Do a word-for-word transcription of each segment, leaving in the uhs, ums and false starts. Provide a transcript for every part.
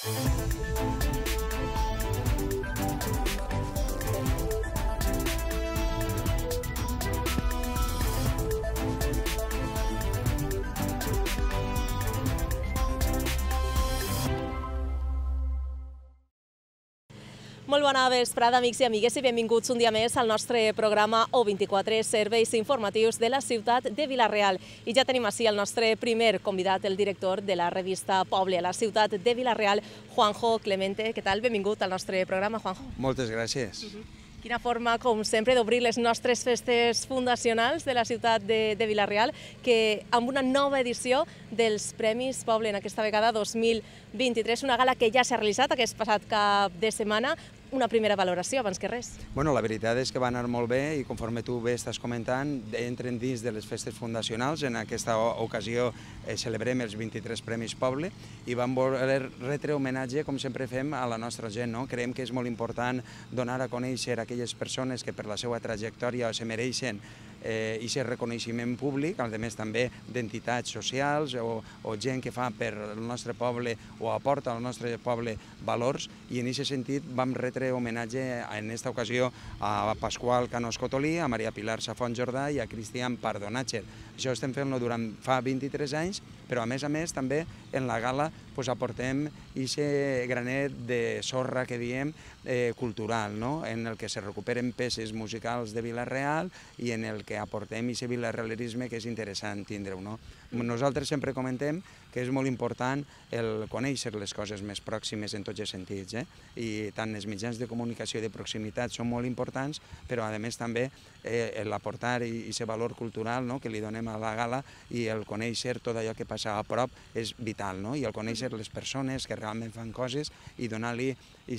Molt bona vesprada, amics i amigues, i benvinguts un dia més al nostre programa O vint-i-quatre, serveis informatius de la ciutat de Vila-real. I ja tenim així el nostre primer convidat, el director de la revista Poble a la ciutat de Vila-real, Juanjo Clemente. Què tal? Benvingut al nostre programa, Juanjo. Moltes gràcies. Quina forma, com sempre, d'obrir les nostres festes fundacionals de la ciutat de, de Vila-real, que amb una nova edició dels Premis Poble en aquesta vegada dos mil vint-i-tres, una gala que ja s'ha realitzat aquest passat cap de setmana. Una primera valoració, abans que res. Bueno, la veritat és que va anar molt bé i conforme tu bé estàs comentant, entren dins de les festes fundacionals. En aquesta ocasió eh, celebrem els vint-i-tres Premis Poble i vam voler retre homenatge, com sempre fem, a la nostra gent. No? Creiem que és molt important donar a conèixer aquelles persones que per la seva trajectòria se mereixen eh, i ser reconeixement públic, a més també d'entitats socials o, o gent que fa per el nostre poble o aporta al nostre poble valors, i en aquest sentit vam retre homenatge en aquesta ocasió a Pasqual Canós Cotolí, a Maria Pilar Safont Jordà i a Cristian Pardonatger. Això estem fent-lo durant fa vint-i-tres anys, però a més a més també en la gala pues, aportem aquest granet de sorra que diem eh, cultural, no? En el que se recuperen peces musicals de Vila-real i en el que aportem aquest vilarrealerisme que és interessant tindre-ho. No? Nosaltres sempre comentem que és molt important el conèixer les coses més pròximes en tots els sentits, eh? I tant els mitjans de comunicació de proximitat són molt importants, però a més també eh, l'aportar aquest valor cultural, no? Que li donem a la gala, i el conèixer tot allò que passa a prop és vital, no? I el conèixer les persones que realment fan coses i donar-li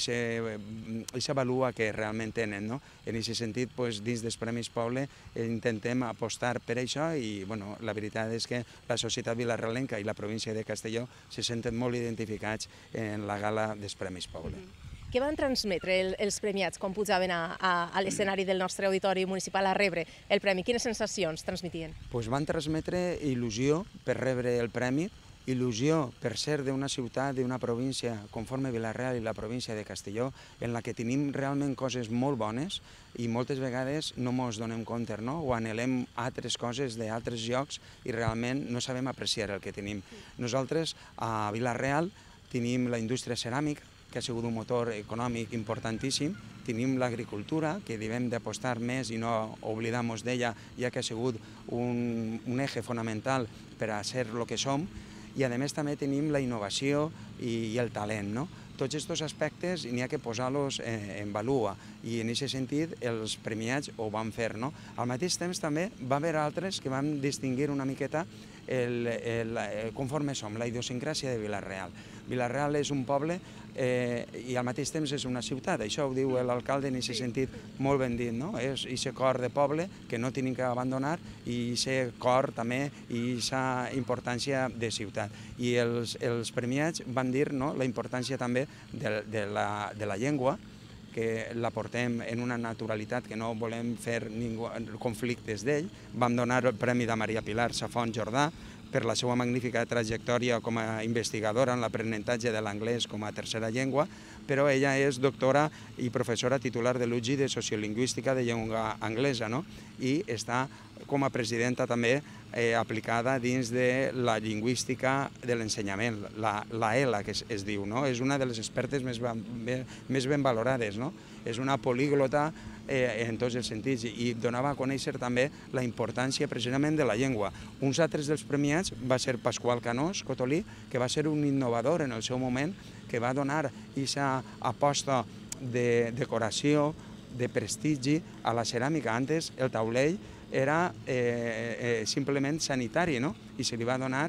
aquesta valua que realment tenen, no? En aquest sentit, pues, dins dels Premis Poble intentem apostar per això i bueno, la veritat és que la societat vilarrealenca i la província de Castelló se senten molt identificats en la gala dels Premis Poble. Què van transmetre el, els premiats quan pujaven a, a, a l'escenari del nostre auditori municipal a rebre el premi? Quines sensacions transmetien? Pues van transmetre il·lusió per rebre el premi, il·lusió per ser d'una ciutat, d'una província conforme Vila-real i la província de Castelló, en la que tenim realment coses molt bones i moltes vegades no ens donem compte, no? O anhelem altres coses d'altres llocs i realment no sabem apreciar el que tenim. Nosaltres a Vila-real tenim la indústria ceràmica, que ha sigut un motor econòmic importantíssim, tenim l'agricultura, que devem d'apostar més i no oblidar-nos d'ella, ja que ha sigut un, un eje fonamental per a ser el que som, i a més també tenim la innovació i, i el talent, no? Tots aquests aspectes n'hi ha que posar-los en, en valua i en aquest sentit els premiats ho van fer, no? Al mateix temps també va haver altres que van distingir una miqueta el, el, el, conforme som, la idiosincràsia de Vila-real. Vila-real és un poble eh, i al mateix temps és una ciutat, això ho diu l'alcalde en aquest sentit molt ben dit, no? És aquest cor de poble que no tenim que abandonar i aquest cor també i aquesta importància de ciutat. I els, els premiats van dir, no?, la importància també de, de, la, de la llengua, que la portem en una naturalitat que no volem fer ningú, conflictes d'ell. Vam donar el premi de Maria Pilar Safont Jordà per la seva magnífica trajectòria com a investigadora en l'aprenentatge de l'anglès com a tercera llengua, però ella és doctora i professora titular de l'U G I de Sociolingüística de Llengua Anglesa, no? I està com a presidenta també eh, aplicada dins de la lingüística de l'ensenyament, la, la E L A que es, es diu, no? És una de les expertes més ben, més ben valorades, no? És una políglota eh, en tots els sentits i donava a conèixer també la importància precisament de la llengua. Uns altres dels premiats va ser Pasqual Canós Cotolí, que va ser un innovador en el seu moment, que va donar aquesta aposta de decoració, de prestigi a la ceràmica. Antes el taulell era eh, eh, simplement sanitari, no? I se li va donar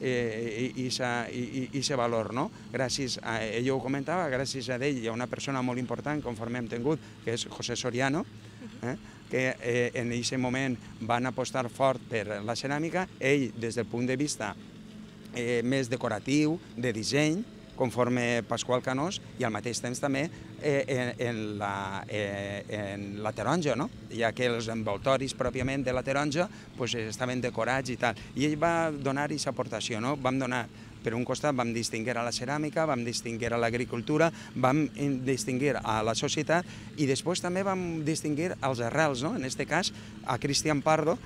aquest valor, no? Gràcies a, ell ho comentava, gràcies a ell hi ha una persona molt important, conforme hem tingut, que és José Soriano, eh, que eh, en aquest moment van apostar fort per la ceràmica, ell des del punt de vista eh, més decoratiu, de disseny, conforme Pasqual Canós, i al mateix temps també eh, en, en, la, eh, en la taronja, no? Ja que els envoltoris pròpiament de la taronja pues, estaven decorats i tal. I ell va donar aquesta aportació, no? Vam donar per un costat vam distingir a la ceràmica, vam distingir a l'agricultura, vam distingir a la societat i després també vam distingir als arrels, no? En aquest cas, a Cristian Pardo,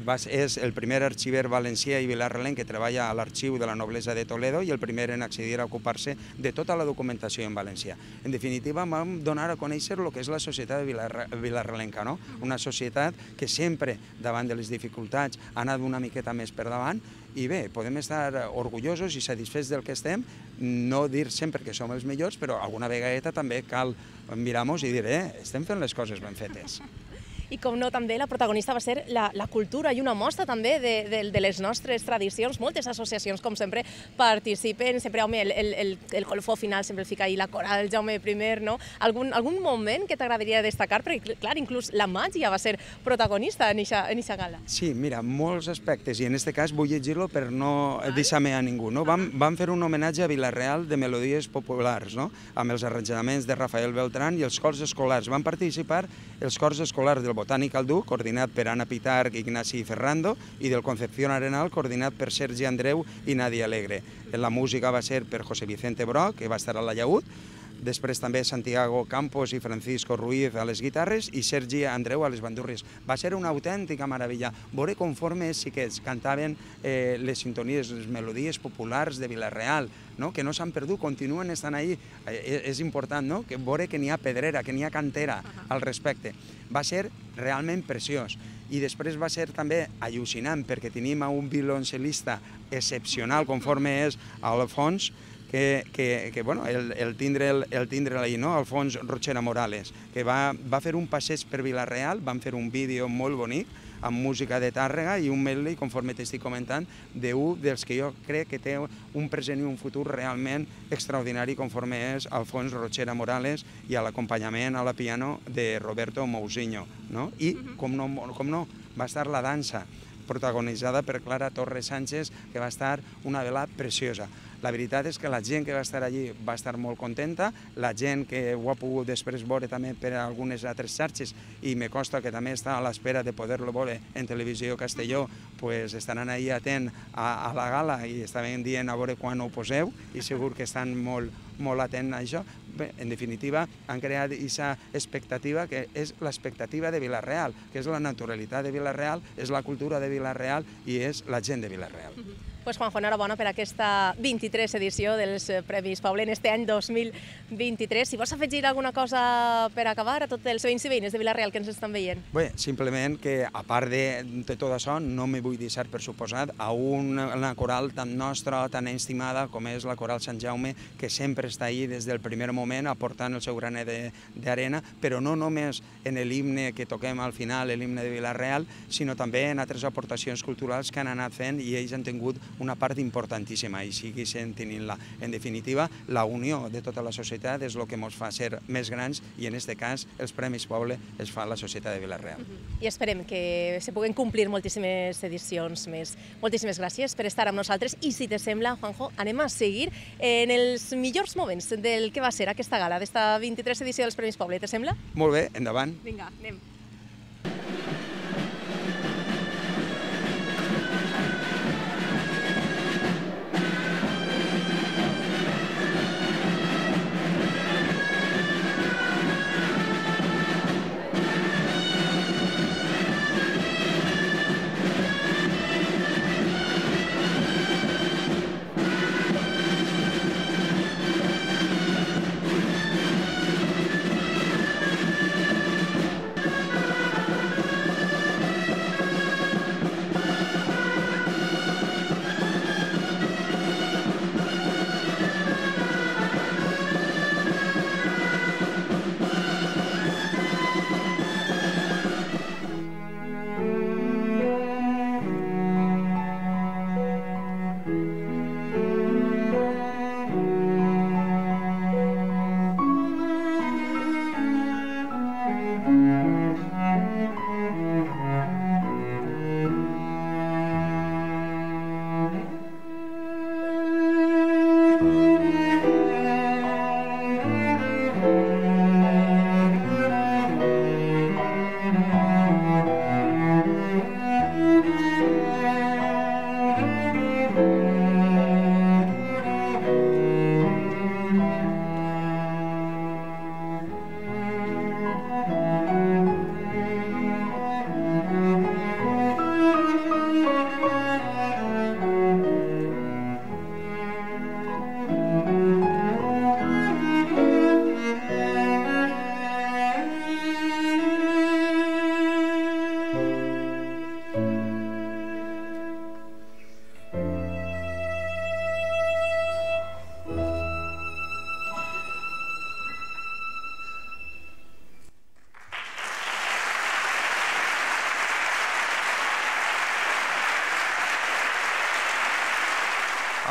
és el primer arxiver valencià i vilarrelenc que treballa a l'Arxiu de la Noblesa de Toledo i el primer en accedir a ocupar-se de tota la documentació en valencià. En definitiva, vam donar a conèixer el que és la societat vilarrelenca, no? Una societat que sempre, davant de les dificultats, ha anat una miqueta més per davant i bé, podem estar orgullosos i satisfets del que estem, no dir sempre que som els millors, però alguna vegada també cal mirar-nos i dir, eh, estem fent les coses ben fetes. I com no, també la protagonista va ser la, la cultura i una mostra també de, de, de les nostres tradicions. Moltes associacions, com sempre, participen. Sempre, home, el, el, el colofó final sempre el fica ahí la coral Jaume primer, no? Algun, algun moment que t'agradaria destacar? Perquè, clar, inclús la màgia va ser protagonista en aquesta gala. Sí, mira, molts aspectes, i en aquest cas vull llegir-lo per no deixar-me a ningú. No? Vam, vam fer un homenatge a Vila-real de melodies populars, no? Amb els arranjaments de Rafael Beltrán i els cors escolars. Van participar els cors escolars del Botànic Aldú, coordinat per Anna Pitarch, Ignasi Ferrando, i del Concepción Arenal, coordinat per Sergi Andreu i Nadia Alegre. La música va ser per José Vicente Broc, que va estar a la llaüt, després també Santiago Campos i Francisco Ruiz a les guitarres i Sergi Andreu a les bandurries. Va ser una autèntica meravella. Veure conforme sí que es cantaven eh, les sintonies, les melodies populars de Vila-real, no? Que no s'han perdut, continuen estant ahí. Eh, és important, no? Que veure que n'hi ha pedrera, que n'hi ha cantera al respecte. Va ser realment preciós. I després va ser també al·lucinant perquè tenim un violoncel·lista excepcional conforme és Alfons, que, que, que bueno, el, el tindre'l el tindre ahí, no? Alfons Rochera Morales, que va, va fer un passeig per Vila-real, van fer un vídeo molt bonic, amb música de Tàrrega i un medley, conforme t'estic comentant, d'un dels que jo crec que té un present i un futur realment extraordinari, conforme és Alfons Rochera Morales i a l'acompanyament a la piano de Roberto Mousinho, no? I, com no, com no, va estar la dansa, protagonitzada per Clara Torres Sánchez, que va estar una vela preciosa. La veritat és que la gent que va estar allí va estar molt contenta, la gent que ho ha pogut després veure també per algunes altres xarxes i me consta que també està a l'espera de poder-lo veure en Televisió Castelló, pues estaran ahí atent a, a la gala i estaven dient a veure quan ho poseu i segur que estan molt, molt atents a això. Bé, en definitiva, han creat aquesta expectativa que és l'expectativa de Vila-real, que és la naturalitat de Vila-real, és la cultura de Vila-real i és la gent de Vila-real. Pues Juanjo, enhorabona per aquesta vint-i-tres edició dels Premis Paula en este any dos mil vint-i-tres. Si vols afegir alguna cosa per acabar a tots els veïns i veïnes de Vila-real que ens estan veient. Bé, simplement que, a part de, de tot això, no me vull deixar, per suposat, a una, una coral tan nostra, tan estimada com és la Coral Sant Jaume, que sempre està ahí des del primer moment aportant el seu granet d'arena, però no només en l'himne que toquem al final, l'himne de Vila-real, sinó també en altres aportacions culturals que han anat fent i ells han tingut una part importantíssima i segueixen tenint-la. En definitiva, la unió de tota la societat és el que ens fa ser més grans i en aquest cas els Premis Poble els fa la societat de Vila-real. I esperem que se puguen complir moltíssimes edicions més. Moltíssimes gràcies per estar amb nosaltres i si te sembla, Juanjo, anem a seguir en els millors moments del que va ser aquesta gala d'esta vint-i-tres edició dels Premis Poble. Te sembla? Molt bé, endavant. Vinga, anem.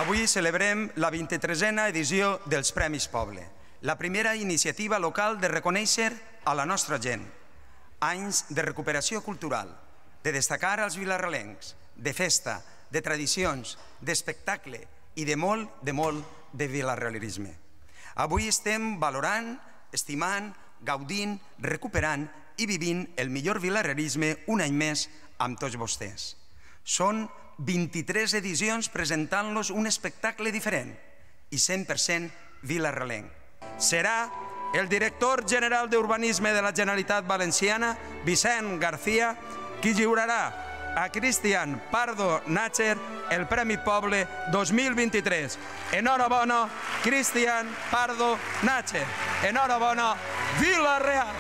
Avui celebrem la vint-i-tresena edició dels Premis Poble, la primera iniciativa local de reconèixer a la nostra gent. Anys de recuperació cultural, de destacar als vilarrelencs, de festa, de tradicions, d'espectacle i de molt, de molt de vilarrealisme. Avui estem valorant, estimant, gaudint, recuperant i vivint el millor vilarrealisme un any més amb tots vostès. Són vint-i-tres edicions presentant-los un espectacle diferent i cent per cent vilarrelenc. Serà el director general d'Urbanisme de la Generalitat Valenciana, Vicent García, qui lliurarà a Cristian Pardo Nacher el Premi Poble dos mil vint-i-tres. Enhorabona, Cristian Pardo Nacher. Enhorabona, Vila-real!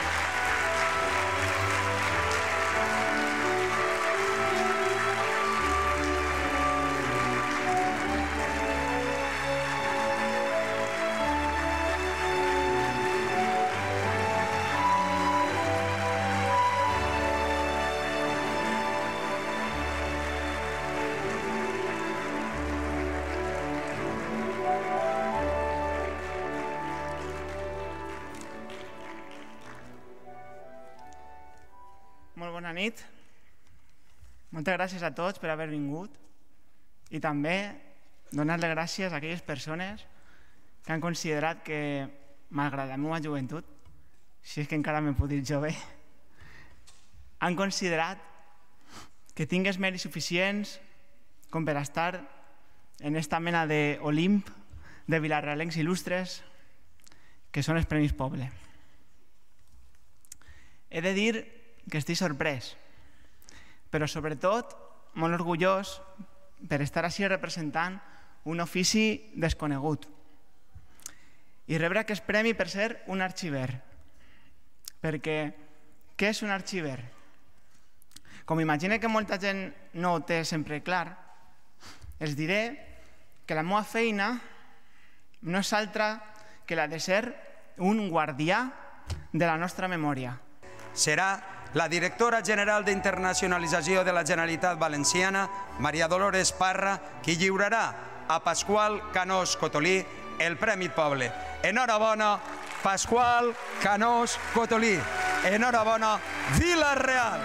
Molt bona nit. Moltes gràcies a tots per haver vingut i també donar les gràcies a aquelles persones que han considerat que, malgrat la meva joventut, si és que encara m'he pogut dir jove, han considerat que tinc els mèrits suficients com per estar en esta mena d'Olimp de vilarrealencs il·lustres que són els Premis Poble. He de dir que estic sorprès, però sobretot molt orgullós per estar així representant un ofici desconegut i rebre aquest premi per ser un arxiver. Perquè què és un arxiver? Com imagino que molta gent no ho té sempre clar, els diré que la meva feina no és altra que la de ser un guardià de la nostra memòria. Serà la directora general d'Internacionalització de la Generalitat Valenciana, Maria Dolores Parra, qui lliurarà a Pasqual Canós Cotolí el Premi Poble. Enhorabona, Pasqual Canós Cotolí. Enhorabona, Vila-real!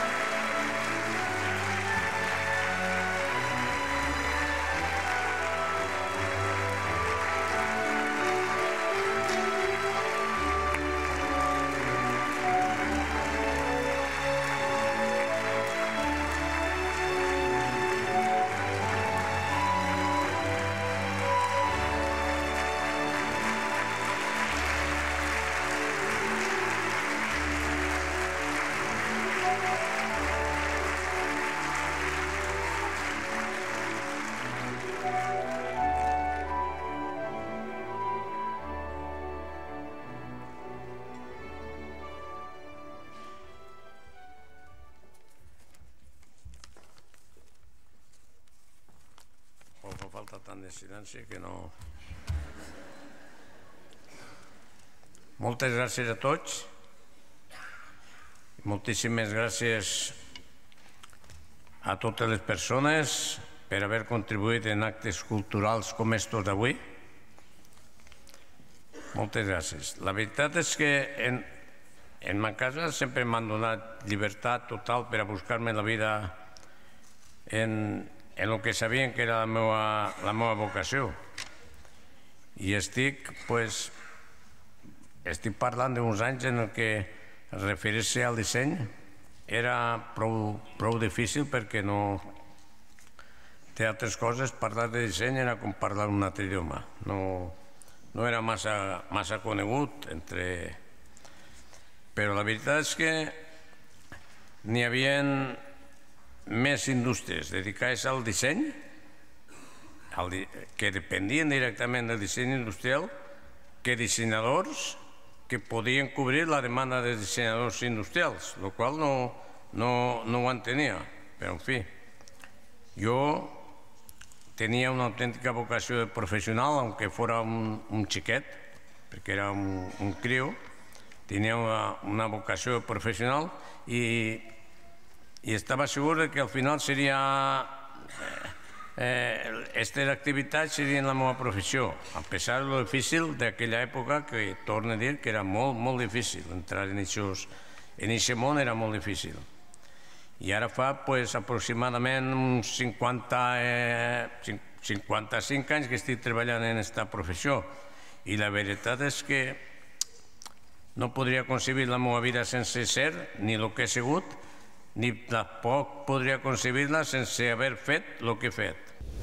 Falta tant de silenci que no... Moltes gràcies a tots. Moltíssimes gràcies a totes les persones per haver contribuït en actes culturals com estos d'avui. Moltes gràcies. La veritat és que en, en ma casa sempre m'han donat llibertat total per a buscar-me la vida en... en el que sabien que era la meva, la meva vocació. I estic, pues, estic parlant d'uns anys en què referir-se al disseny era prou, prou difícil perquè no té altres coses. Parlar de disseny era com parlar un altre idioma. No, no era massa, massa conegut entre... Però la veritat és que n'hi havia més indústries dedicades al disseny, que dependien directament del disseny industrial, que dissenyadors que podien cobrir la demanda de dissenyadors industrials, el qual no, no, no ho entenia. Però, en fi, jo tenia una autèntica vocació de professional, aunque fora un, un xiquet, perquè era un, un crio, tenia una, una vocació professional i i estava segur que al final seria Aquestes activitats serien la meva professió, a pesar de lo difícil d'aquella època, que torno a dir que era molt, molt difícil. Entrar en aquest món era molt difícil. I ara fa aproximadament uns cinquanta-cinc anys que estic treballant en aquesta professió. I la veritat és que no podria concebir la meva vida sense ser ni el que he sigut, ni tampoc podria concebir-la sense haver fet el que he fet.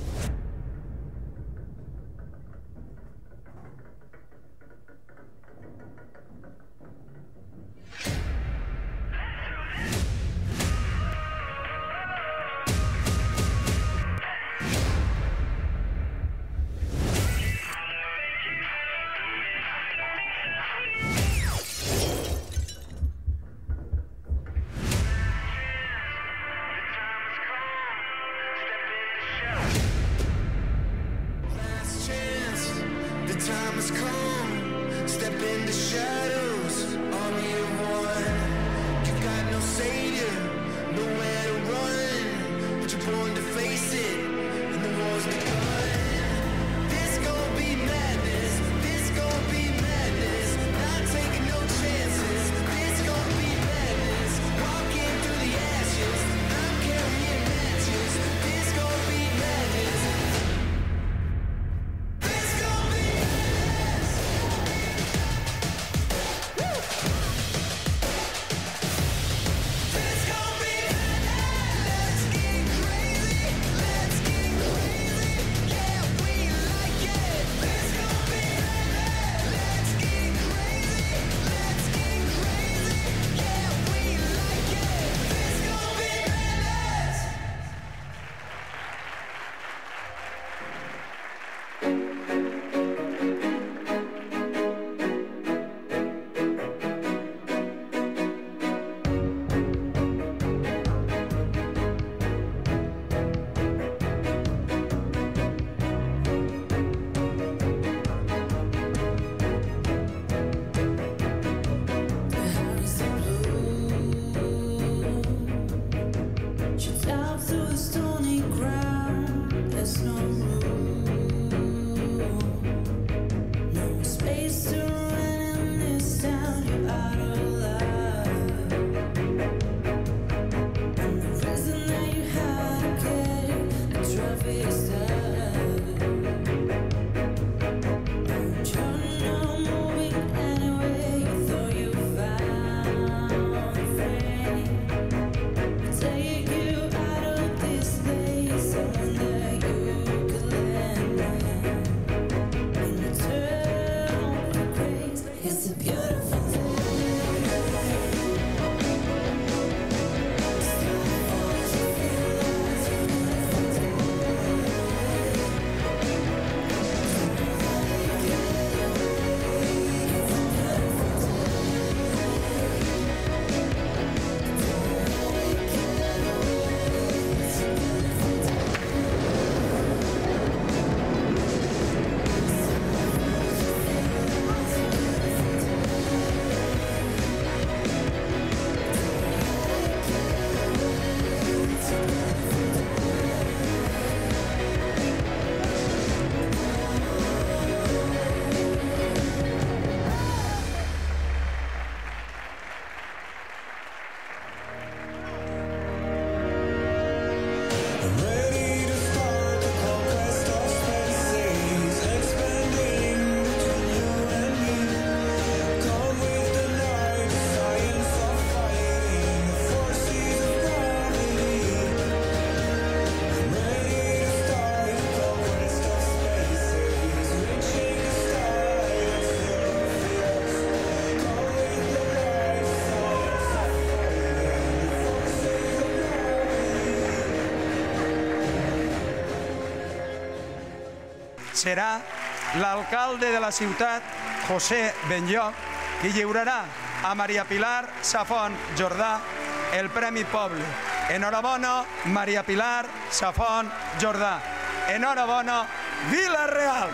serà l'alcalde de la ciutat, José Benlloc, qui lliurarà a Maria Pilar Safont Jordà el Premi Poble. Enhorabona, Maria Pilar Safont Jordà. Enhorabona, Vila-real!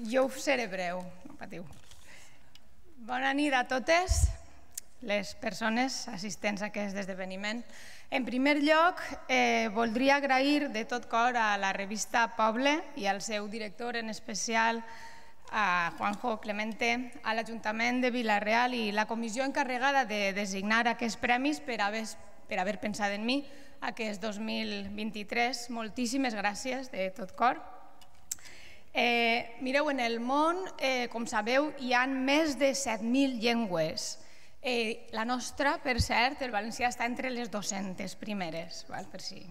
Jo ho seré breu, no patiu. Bona nit a totes les persones assistents a aquest esdeveniment. En primer lloc, voldria agrair de tot cor a la revista Poble i al seu director, en especial a Juanjo Clemente, a l'Ajuntament de Vila-real i la comissió encarregada de designar aquests premis per haver pensat en mi aquest dos mil vint-i-tres. Moltíssimes gràcies de tot cor. Mireu, en el món, com sabeu, hi ha més de set mil llengües. La nostra, per cert, el valencià està entre les dues-centes primeres, per si.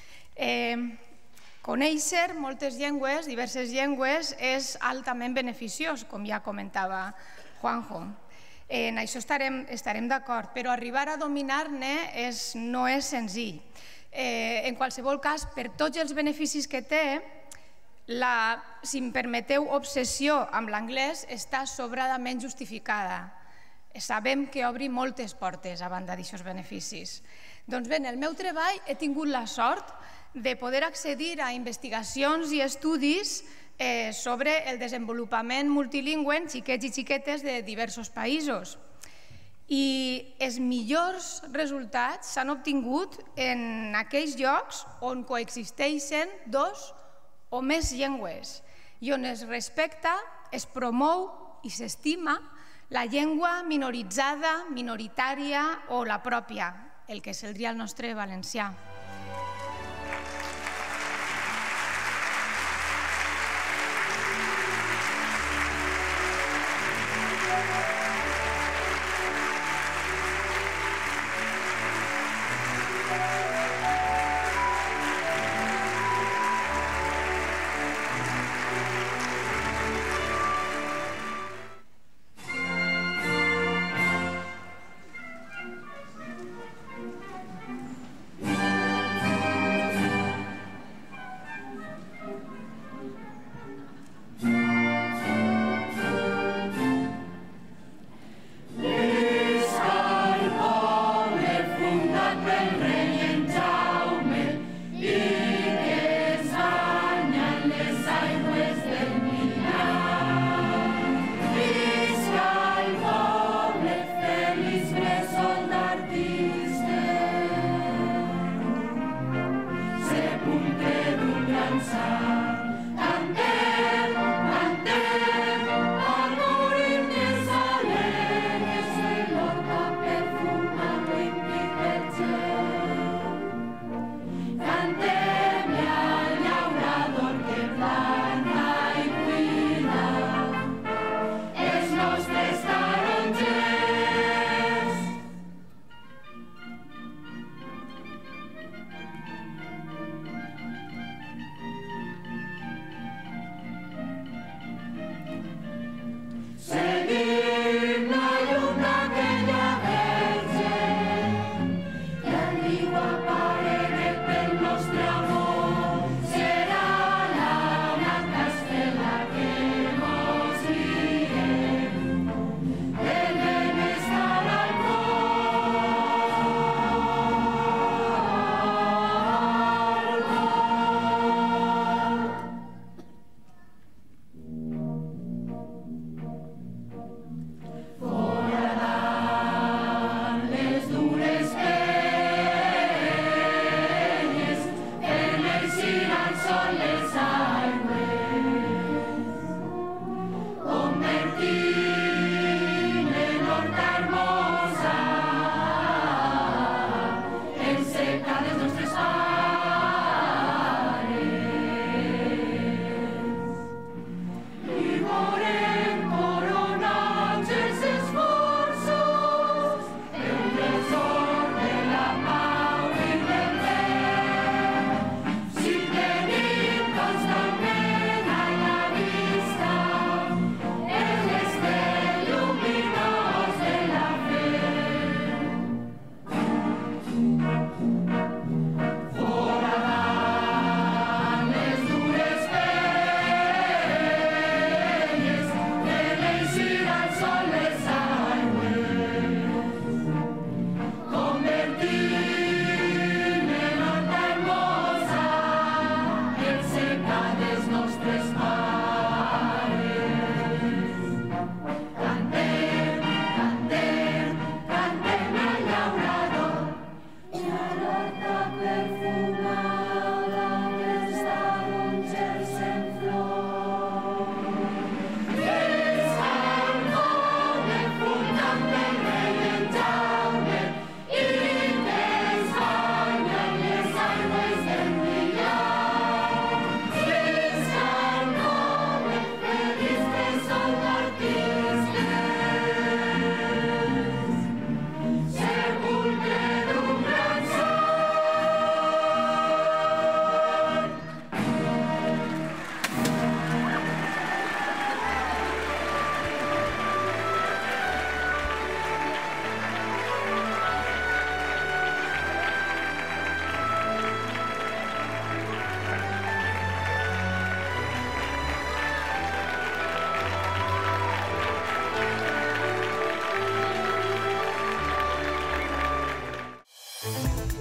Conèixer moltes llengües, diverses llengües, és altament beneficiós, com ja comentava Juanjo. En això estarem d'acord, però arribar a dominar-ne no és senzill. En qualsevol cas, per tots els beneficis que té, la, si em permeteu, obsessió amb l'anglès està sobradament justificada. Sabem que obri moltes portes a banda d'aixòs beneficis. Doncs bé, en el meu treball he tingut la sort de poder accedir a investigacions i estudis sobre el desenvolupament multilingüe en xiquets i xiquetes de diversos països. I els millors resultats s'han obtingut en aquells llocs on coexisteixen dos o més llengües i on es respecta, es promou i s'estima la llengua minoritzada, minoritària o la pròpia, el que seria el nostre valencià. Visca el poble, feliç bressol d'artistes. Música